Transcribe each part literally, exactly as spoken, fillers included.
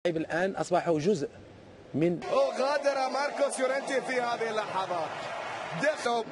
الآن أصبحوا جزء من وغادر ماركوس يورنتي في هذه اللحظات. دخل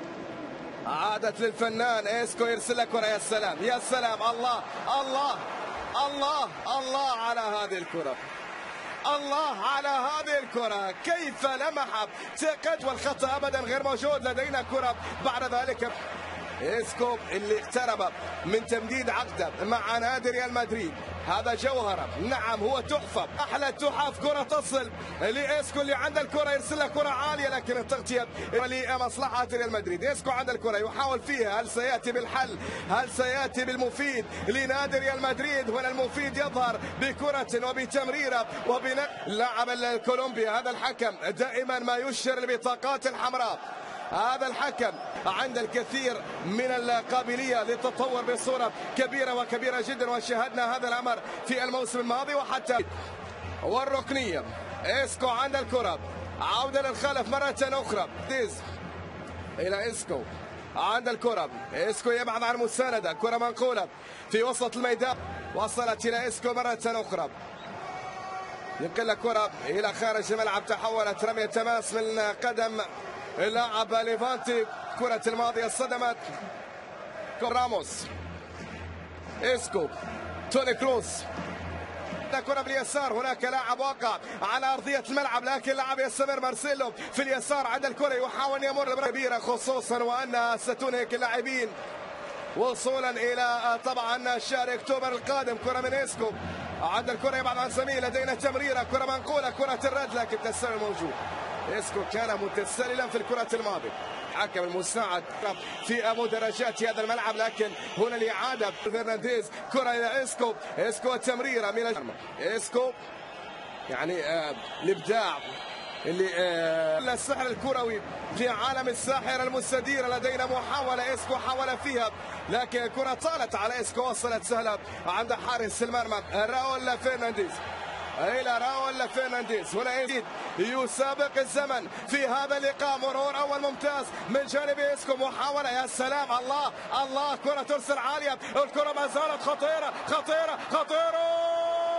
عادت للفنان إسكو يرسل كرة. يا سلام يا سلام، الله الله الله الله على هذه الكرة، الله على هذه الكرة، كيف لمح ثقة والخطأ أبدا غير موجود. لدينا كرة بعد ذلك إسكو اللي اقترب من تمديد عقده مع نادي ريال مدريد. هذا جوهرة، نعم هو تحفة، أحلى تحف. كرة تصل لإسكو اللي عند الكرة، يرسل كرة عالية لكن التغطية لمصلحة ريال مدريد. إسكو عند الكرة يحاول فيها، هل سيأتي بالحل؟ هل سيأتي بالمفيد لنادي ريال مدريد؟ هنا المفيد يظهر بكرة وبتمريرة وبنقل لاعب الكولومبيا. هذا الحكم دائما ما يشير البطاقات الحمراء. هذا الحكم عند الكثير من القابلية للتطور بصورة كبيرة وكبيرة جدا، وشاهدنا هذا الأمر في الموسم الماضي وحتى. والركنية إسكو عند الكرة، عودة للخلف مرة أخرى. ديز إلى إسكو عند الكرة، إسكو يبحث عن مساندة، كرة منقولة في وسط الميدان، وصلت إلى إسكو مرة أخرى، ينقل كرة إلى خارج الملعب، تحولت رمية تماس من قدم اللاعب ليفانتي. كرة الماضية صدمت راموس. إسكو، توني كروس، كرة باليسار، هناك لاعب واقع على أرضية الملعب لكن لاعب يستمر. مارسيلو في اليسار عند الكرة، يحاول أن يمر كبيرة خصوصا وأنها ستنهك اللاعبين وصولا إلى طبعا شهر أكتوبر القادم. كرة من إسكو عند الكرة، يبعد عن زميل. لدينا تمريرة، كرة منقولة، كرة الرد لكن تسلل موجود. إسكو كان متسللا في الكرة الماضية، حكم المساعد في مدرجات هذا الملعب، لكن هنا الإعادة. فرنانديز، كرة إلى إسكو، إسكو تمريرة من الجرم. إسكو يعني آه الإبداع اللي آه السحر الكروي في عالم الساحرة المستديرة. لدينا محاولة، إسكو حاول فيها لكن الكرة طالت على إسكو، وصلت سهلة عند حارس المرمى راؤول فرنانديز. إلى راؤول فرنانديز، هنا يزيد يسابق الزمن في هذا اللقاء. مرور أول ممتاز من جانب إسكو، محاولة، يا سلام، الله الله، كرة ترسل عالية، الكرة ما زالت خطيرة خطيرة خطيرة.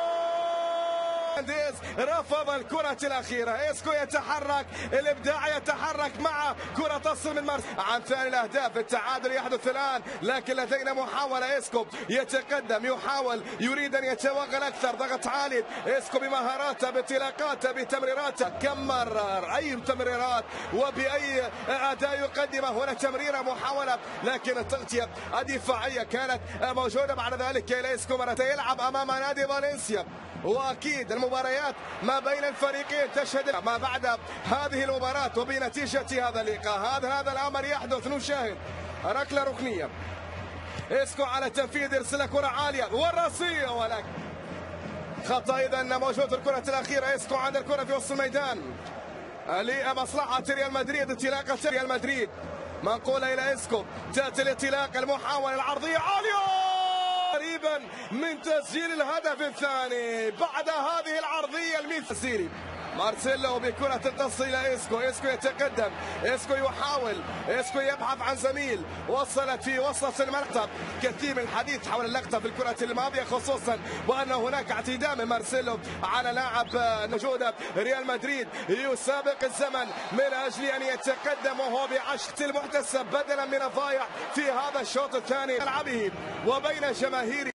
فرنانديز رفض الكرة الأخيرة. إسكو يتحرك، الإبداع يتحرك مع كرة تصل من مارس عن ثاني الأهداف. التعادل يحدث الآن لكن لدينا محاولة. إسكو يتقدم، يحاول، يريد أن يتوغل أكثر، ضغط عالي. إسكو بمهاراته، بانطلاقاته، بتمريراته، كم مرر أي تمريرات وبأي أداء يقدمه. هنا تمريرة، محاولة لكن التغطية الدفاعية كانت موجودة. بعد ذلك إلى إسكو مرة، يلعب أمام نادي فالنسيا، واكيد المباريات ما بين الفريقين تشهد ما بعد هذه المباراة وبنتيجة هذا اللقاء. هذا هذا الامر يحدث. نشاهد ركله ركنيه، إسكو على التنفيذ، يرسل كرة عالية والراسية ولكن خطأ. اذا موجود في الكرة الأخيرة. إسكو عند الكرة في وسط الميدان لمصلحة ريال مدريد، انطلاقة ريال مدريد منقولة إلى إسكو، تأتي الانطلاق، المحاولة العرضية عالية قريبا من تسجيل الهدف الثاني بعد هذه العرضية المثالية. مارسيلو بكرة تصل إلى إسكو، إسكو يتقدم، إسكو يحاول، إسكو يبحث عن زميل، وصلت في وسط الملعب. كثير من الحديث حول اللقطة في الكرة الماضية، خصوصا وأن هناك اعتداء من مارسيلو على لاعب نجود ريال مدريد. يسابق الزمن من أجل أن يتقدم وهو بعشق المحتسب بدلا من الضايع في هذا الشوط الثاني ملعبه وبين جماهيره.